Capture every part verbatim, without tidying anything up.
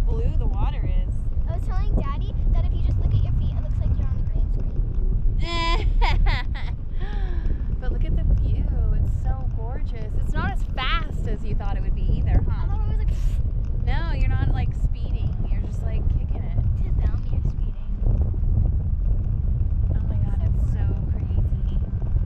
blue the water is. I was telling Daddy that if you just look at your feet, it looks like you're on a green screen. But look at the view. It's so gorgeous. It's not as fast as you thought it would be either, huh? I thought it was like No, you're not like speeding. You're just like kicking it. to them you're speeding. Oh my god, it's so crazy.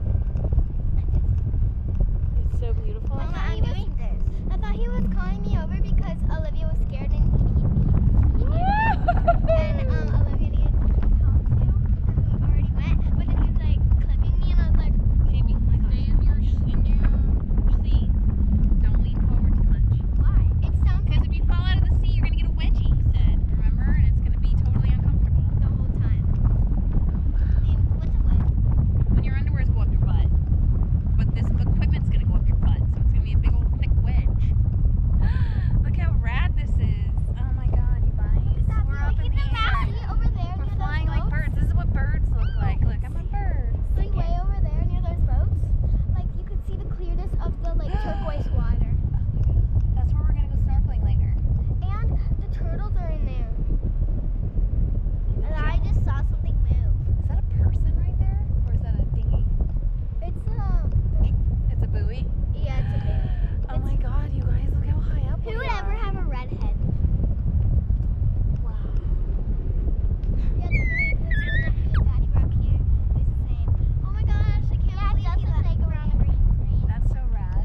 It's so beautiful. I out thought he there. was, I thought he was calling me over because Olivia was scared and he, he, he, and um Olivia needed to talk to and we already went. But then he was like clipping me and I was like, Amy, oh my gosh. stay in your, in your seat. Don't lean forward too much. Why? It sounds Because like if you fall out of the seat, you're going to get a wedgie, he said. Remember? And it's going to be totally uncomfortable. the whole time. Liam, what's a wedge? When your underwears go up your butt. But this equipment's going to go up your butt. So it's going to be a big old thick wedge. Look how rad this is. Oh my god, you guys. That We're view, up look in at the that air. view over there We're near flying those like boats. birds. This is what birds look like. Look, I'm a bird. Like way over there near those boats, like you could see the clearness of the like turquoise water. That's where we're going to go snorkeling later. And the turtles are in there. And I just saw something move. Is that a person right there? Or is that a dinghy? It's um It's a buoy? yeah, it's a baby. Oh my god, you guys, look how high up Who we would are. ever have a red head? Wow. Yeah, it's a baby. It's really cute. Daddy Rock here is the same. Oh my gosh, I can't believe he let me go around the green screen. That's so rad.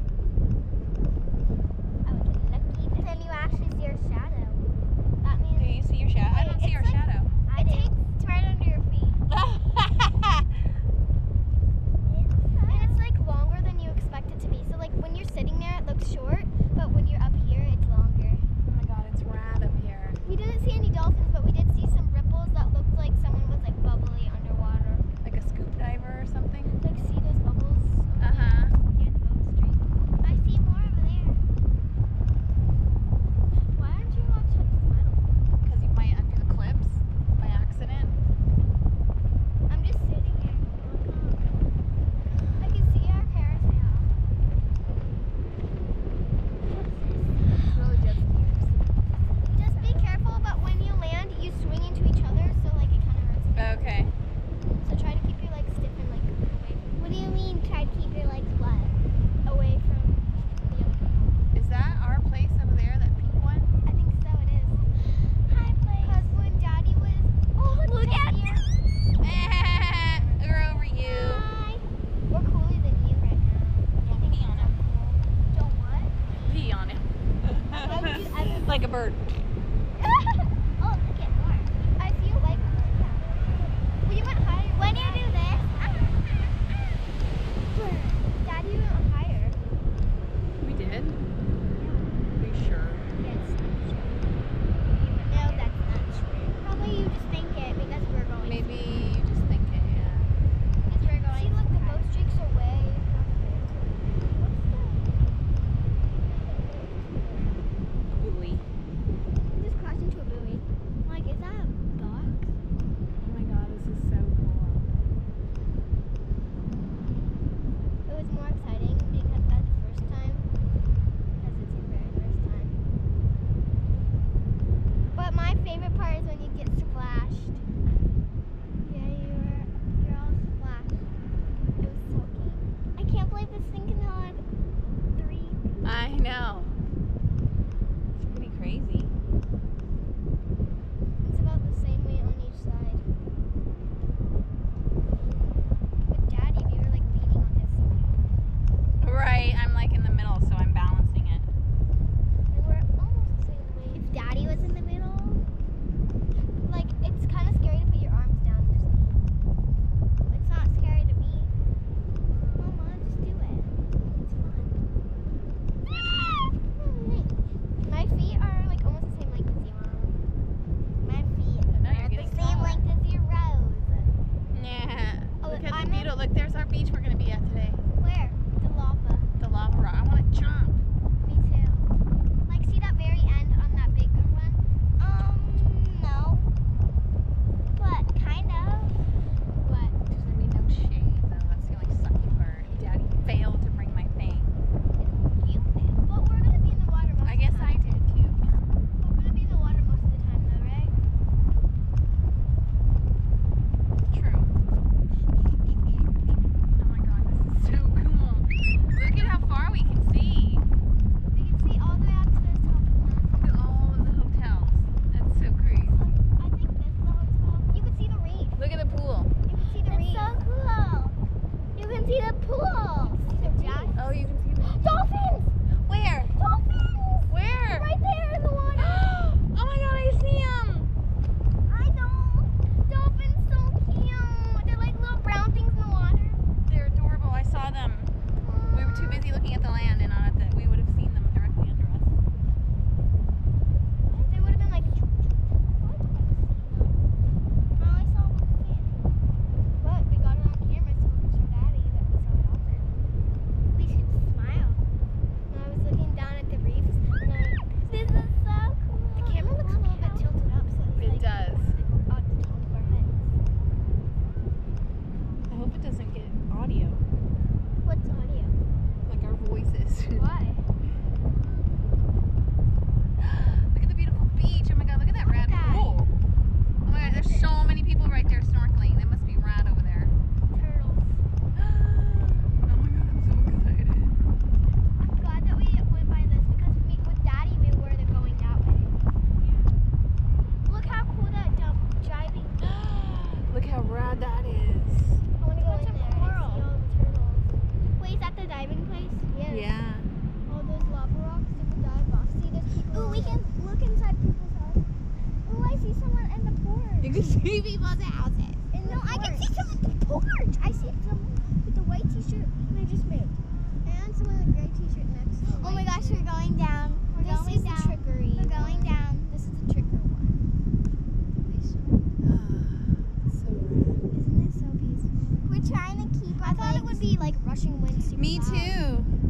I was lucky. And then you actually see your shadow. That means Do you see your shadow? I don't see It's your like- shadow. I do. It's right under your feet. And it's like longer than you expect it to be. So like when you're sitting there it looks short, but when you're up here it's longer. Oh my god, it's rad up here. We didn't see any dolphins, but we did see some ripples that looked like someone was like bubbly underwater. Like a scoop diver or something? Like see those bubbles Uh-huh. near the boat street? I see more over there. Why aren't you allowed to touch the metal? Because you might undo the clips by accident. I'm just sitting here. I can see our carousel. Really jet skiers. Just be careful about when you land, you swing into each other, so like it kind of hurts. Okay. So try to keep your legs stiff and like away. What do you mean try to keep your legs flat? Away from the other people. Is that our place over there, that pink one? I think so it is. Hi, place. Because when Daddy was... Oh, look, at here. We're over you. Hi. We're cooler than you right now. I think Pee on so him. cool. Don't what? Pee on him. Yeah, we do everything. Like a bird. Oh, look at more. I feel like yeah. Well, you went higher. When you do this, Daddy went higher. We did? Are you sure? Yes. No, that's not true. Probably you just think it because we're going. Maybe you just think it, yeah. Because we're going. See, look, the boat streaks are way. A buoy. We just crashed into a buoy. Like, is that a dock? Oh my god, this is so cool. It was more exciting because that's the first time. Because it's your very first time. But my favorite part is when you get splashed. Yeah, you're you're all splashed. It was so cute. I can't believe this thing can hold three. I know. It's pretty crazy. It's about the same weight on each side. With Daddy, we were like leaning on his side. Right, I'm like in the middle, so I'm balancing it. We were almost the same weight. If Daddy was in the middle, like it's kind of can see people's houses. And no, I can see some with the porch. I see someone with the white t-shirt and they just moved. And someone with a gray t-shirt next to the Oh my white gosh, t-shirt. we're going down. We're This going is down. the trickery. We're going one. down. This is the tricker one. So rad. Isn't it so peaceful? We're trying to keep our I thought it would be like rushing winds. super Me loud. too.